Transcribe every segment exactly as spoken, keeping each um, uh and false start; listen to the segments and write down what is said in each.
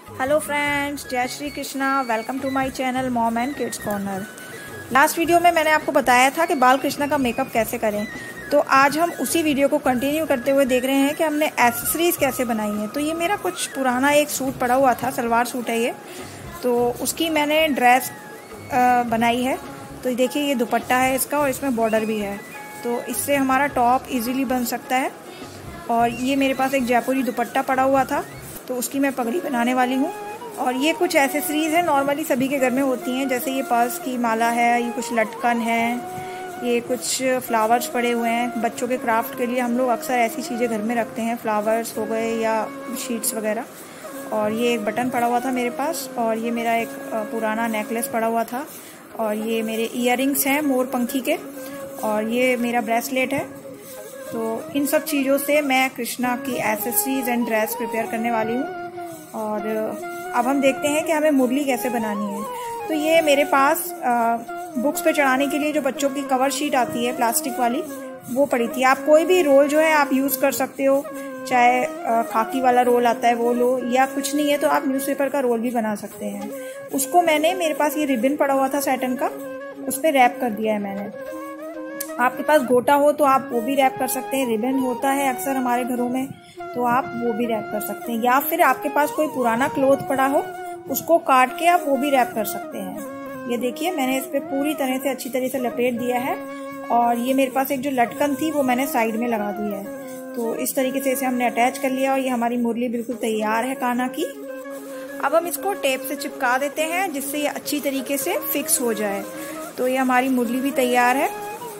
Hello friends, जय Shri Krishna. Welcome to my channel mom and kids corner. Last video में मैंने आपको बताया था कि बाल कृष्णा का मेकअप कैसे करें, तो आज हम उसी वीडियो को कंटिन्यू करते हुए देख रहे हैं कि हमने एक्सेसरीज कैसे बनाई है। तो ये मेरा कुछ पुराना एक सूट पड़ा हुआ था, सलवार सूट है ये, तो उसकी मैंने ड्रेस बनाई है। तो देखिए ये दुपट्टा है इसका और इसमें बॉर्डर भी है, तो इससे हमारा टॉप इजीली बन सकता है। और ये मेरे पास एक जयपुरी दुपट्टा पड़ा हुआ था, तो उसकी मैं पगड़ी बनाने वाली हूँ। और ये कुछ एक्सेसरीज हैं, नॉर्मली सभी के घर में होती हैं, जैसे ये पर्स की माला है, ये कुछ लटकन है, ये कुछ फ्लावर्स पड़े हुए हैं। बच्चों के क्राफ्ट के लिए हम लोग अक्सर ऐसी चीज़ें घर में रखते हैं, फ्लावर्स हो गए या शीट्स वगैरह। और ये एक बटन पड़ा हुआ था मेरे पास, और ये मेरा एक पुराना नेकलेस पड़ा हुआ था, और ये मेरे ईयररिंग्स हैं मोर पंखी के, और ये मेरा ब्रेसलेट है। तो इन सब चीज़ों से मैं कृष्णा की एक्सेसरीज एंड ड्रेस प्रिपेयर करने वाली हूँ। और अब हम देखते हैं कि हमें मुरली कैसे बनानी है। तो ये मेरे पास आ, बुक्स पे चढ़ाने के लिए जो बच्चों की कवर शीट आती है प्लास्टिक वाली, वो पड़ी थी। आप कोई भी रोल जो है आप यूज़ कर सकते हो, चाहे आ, खाकी वाला रोल आता है वो लो, या कुछ नहीं है तो आप न्यूज़पेपर का रोल भी बना सकते हैं। उसको मैंने, मेरे पास ये रिबन पड़ा हुआ था सैटन का, उस पर रैप कर दिया है मैंने। आपके पास गोटा हो तो आप वो भी रैप कर सकते हैं, रिबन होता है अक्सर हमारे घरों में, तो आप वो भी रैप कर सकते हैं। या फिर आपके पास कोई पुराना क्लॉथ पड़ा हो, उसको काट के आप वो भी रैप कर सकते हैं। ये देखिए मैंने इस पे पूरी तरह से अच्छी तरह से लपेट दिया है। और ये मेरे पास एक जो लटकन थी वो मैंने साइड में लगा दी है। तो इस तरीके से इसे हमने अटैच कर लिया, और ये हमारी मुरली बिल्कुल तैयार है काना की। अब हम इसको टेप से चिपका देते हैं, जिससे ये अच्छी तरीके से फिक्स हो जाए। तो ये हमारी मुरली भी तैयार है।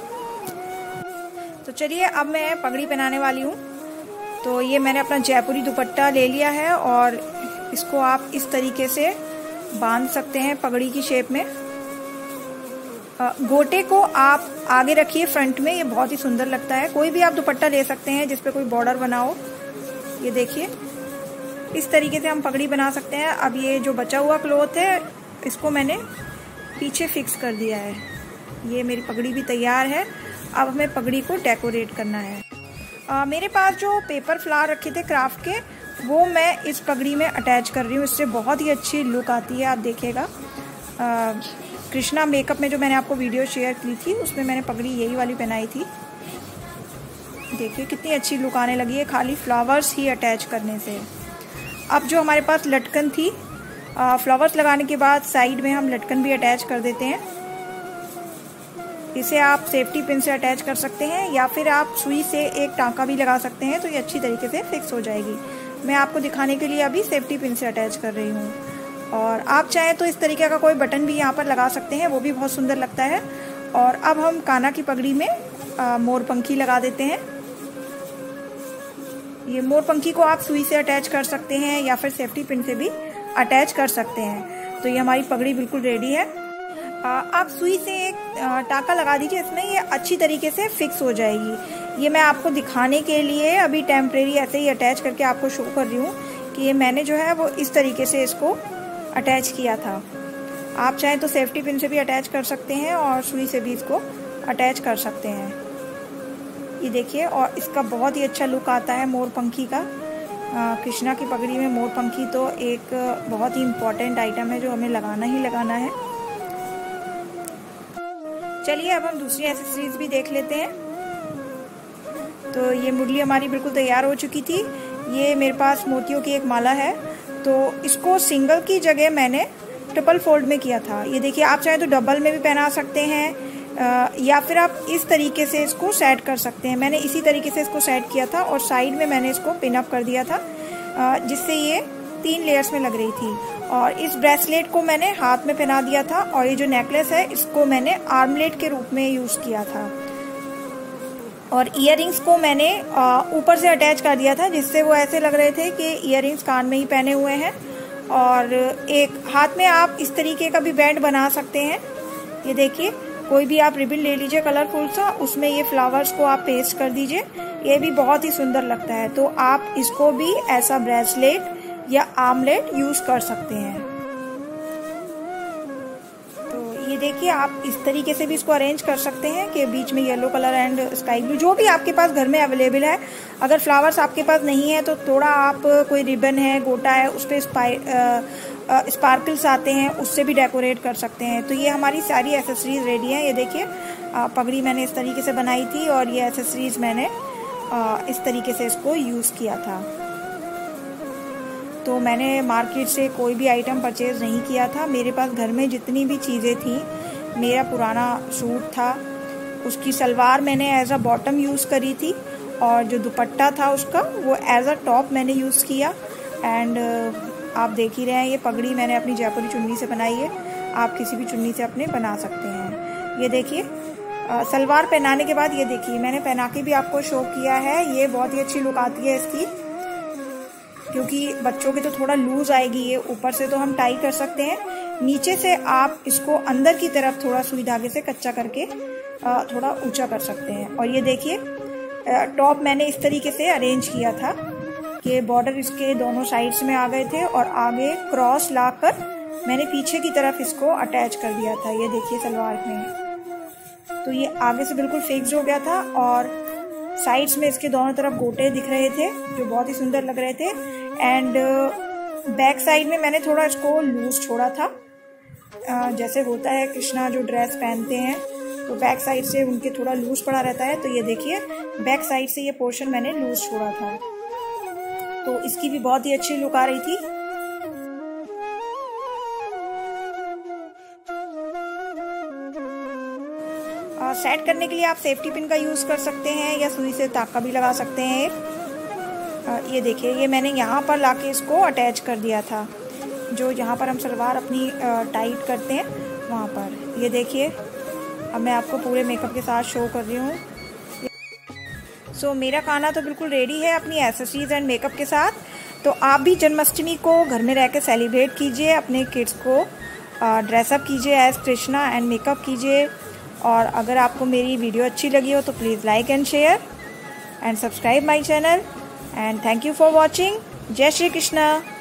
तो चलिए अब मैं पगड़ी पहनाने वाली हूँ। तो ये मैंने अपना जयपुरी दुपट्टा ले लिया है, और इसको आप इस तरीके से बांध सकते हैं पगड़ी की शेप में। गोटे को आप आगे रखिए फ्रंट में, ये बहुत ही सुंदर लगता है। कोई भी आप दुपट्टा ले सकते हैं जिसपे कोई बॉर्डर बना हो। ये देखिए इस तरीके से हम पगड़ी बना सकते हैं। अब ये जो बचा हुआ क्लॉथ है इसको मैंने पीछे फिक्स कर दिया है। ये मेरी पगड़ी भी तैयार है। अब हमें पगड़ी को डेकोरेट करना है। आ, मेरे पास जो पेपर फ्लावर रखे थे क्राफ्ट के, वो मैं इस पगड़ी में अटैच कर रही हूँ। इससे बहुत ही अच्छी लुक आती है, आप देखिएगा। कृष्णा मेकअप में जो मैंने आपको वीडियो शेयर की थी, उसमें मैंने पगड़ी यही वाली पहनाई थी। देखिए कितनी अच्छी लुक आने लगी है खाली फ्लावर्स ही अटैच करने से। अब जो हमारे पास लटकन थी, आ, फ्लावर्स लगाने के बाद साइड में हम लटकन भी अटैच कर देते हैं। इसे आप सेफ्टी पिन से अटैच कर सकते हैं, या फिर आप सुई से एक टांका भी लगा सकते हैं, तो ये अच्छी तरीके से फिक्स हो जाएगी। मैं आपको दिखाने के लिए अभी सेफ्टी पिन से अटैच कर रही हूँ। और आप चाहें तो इस तरीके का कोई बटन भी यहाँ पर लगा सकते हैं, वो भी बहुत सुंदर लगता है। और अब हम काना की पगड़ी में आ, मोर पंखी लगा देते हैं। ये मोर पंखी को आप सुई से अटैच कर सकते हैं, या फिर सेफ्टी पिन से भी अटैच कर सकते हैं। तो ये हमारी पगड़ी बिल्कुल रेडी है। आप सुई से एक टाका लगा दीजिए इसमें, ये अच्छी तरीके से फिक्स हो जाएगी। ये मैं आपको दिखाने के लिए अभी टेम्परेरी ऐसे ही अटैच करके आपको शो कर रही हूँ कि ये मैंने जो है वो इस तरीके से इसको अटैच किया था। आप चाहें तो सेफ्टी पिन से भी अटैच कर सकते हैं, और सुई से भी इसको अटैच कर सकते हैं। ये देखिए, और इसका बहुत ही अच्छा लुक आता है मोर पंखी का। कृष्णा की पगड़ी में मोर पंखी तो एक बहुत ही इम्पोर्टेंट आइटम है जो हमें लगाना ही लगाना है। चलिए अब हम दूसरी एक्सेसरीज भी देख लेते हैं। तो ये मुरली हमारी बिल्कुल तैयार हो चुकी थी। ये मेरे पास मोतियों की एक माला है, तो इसको सिंगल की जगह मैंने ट्रिपल फोल्ड में किया था। ये देखिए, आप चाहे तो डबल में भी पहना सकते हैं, या फिर आप इस तरीके से इसको सेट कर सकते हैं। मैंने इसी तरीके से इसको सेट किया था, और साइड में मैंने इसको पिन अप कर दिया था, जिससे ये तीन लेयर्स में लग रही थी। और इस ब्रेसलेट को मैंने हाथ में पहना दिया था, और ये जो नेकलेस है इसको मैंने आर्मलेट के रूप में यूज किया था। और इयररिंग्स को मैंने ऊपर से अटैच कर दिया था, जिससे वो ऐसे लग रहे थे कि इयररिंग्स कान में ही पहने हुए हैं। और एक हाथ में आप इस तरीके का भी बैंड बना सकते हैं। ये देखिए, कोई भी आप रिबन ले लीजिए कलरफुल सा, उसमें ये फ्लावर्स को आप पेस्ट कर दीजिए, ये भी बहुत ही सुंदर लगता है। तो आप इसको भी ऐसा ब्रेसलेट या आर्मलेट यूज कर सकते हैं। तो ये देखिए, आप इस तरीके से भी इसको अरेंज कर सकते हैं कि बीच में yellow colour and sky blue, जो भी आपके पास घर में अवेलेबल है। अगर फ्लावर्स आपके पास नहीं है तो थोड़ा आप कोई रिबन है, गोटा है, उस पर स्पार्कल्स आते हैं, उससे भी डेकोरेट कर सकते हैं। तो ये हमारी सारी एसेसरीज रेडी हैं। ये देखिए, पगड़ी मैंने इस तरीके से बनाई थी और ये एसेसरीज मैंने इस तरीके से इसको यूज़ किया था। तो मैंने मार्केट से कोई भी आइटम परचेज़ नहीं किया था। मेरे पास घर में जितनी भी चीज़ें थी, मेरा पुराना सूट था, उसकी सलवार मैंने एज अ बॉटम यूज़ करी थी और जो दुपट्टा था उसका वो एज अ टॉप मैंने यूज़ किया। एंड आप देख ही रहे हैं, ये पगड़ी मैंने अपनी जयपुरी चुन्नी से बनाई है। आप किसी भी चुन्नी से अपने बना सकते हैं। ये देखिए, सलवार पहनाने के बाद ये देखिए, मैंने पहना के भी आपको शो किया है। ये बहुत ही अच्छी लुक आती है इसकी, क्योंकि बच्चों की तो थोड़ा लूज आएगी। ये ऊपर से तो हम टाई कर सकते हैं, नीचे से आप इसको अंदर की तरफ थोड़ा सुई धागे से कच्चा करके थोड़ा ऊंचा कर सकते हैं। और ये देखिए, टॉप मैंने इस तरीके से अरेंज किया था कि बॉर्डर इसके दोनों साइड्स में आ गए थे और आगे क्रॉस लाकर मैंने पीछे की तरफ इसको अटैच कर दिया था। ये देखिए, सलवार में तो ये आगे से बिल्कुल फिक्स हो गया था और साइड्स में इसके दोनों तरफ गोटे दिख रहे थे जो बहुत ही सुंदर लग रहे थे। एंड बैक साइड में मैंने थोड़ा इसको लूज छोड़ा था, जैसे होता है कृष्णा जो ड्रेस पहनते हैं तो बैक साइड से उनके थोड़ा लूज पड़ा रहता है। तो ये देखिए, बैक साइड से ये पोर्शन मैंने लूज छोड़ा था, तो इसकी भी बहुत ही अच्छी लुक आ रही थी। सेट करने के लिए आप सेफ्टी पिन का यूज़ कर सकते हैं या सुई से ताका भी लगा सकते हैं। आ, ये देखिए, ये मैंने यहाँ पर लाके इसको अटैच कर दिया था, जो यहाँ पर हम सलवार अपनी टाइट करते हैं वहाँ पर। ये देखिए, अब मैं आपको पूरे मेकअप के साथ शो कर रही हूँ। सो so, मेरा खाना तो बिल्कुल रेडी है अपनी एसेसरीज एंड मेकअप के साथ। तो आप भी जन्माष्टमी को घर में रह के सेलिब्रेट कीजिए, अपने किड्स को ड्रेसअप कीजिए एज कृष्णा एंड मेकअप कीजिए। और अगर आपको मेरी वीडियो अच्छी लगी हो तो please like and share and subscribe my channel. And thank you for watching. जय श्री कृष्णा।